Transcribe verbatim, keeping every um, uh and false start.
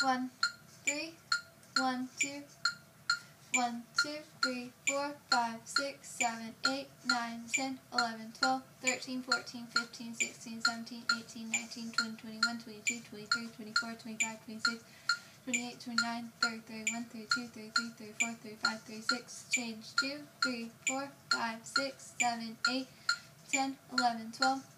one, three, one, two, one, two, three, four, five, six, seven, eight, nine, ten, eleven, twelve, thirteen, fourteen, fifteen, sixteen, seventeen, eighteen, nineteen, twenty, twenty-one, twenty-two, twenty-three, twenty-four, twenty-five, twenty-six, twenty-eight, twenty-nine, thirty, thirty-one, thirty-two, thirty-three, thirty-four, thirty-five, thirty-six, change two, three, four, five, six, seven, eight, ten, eleven, twelve,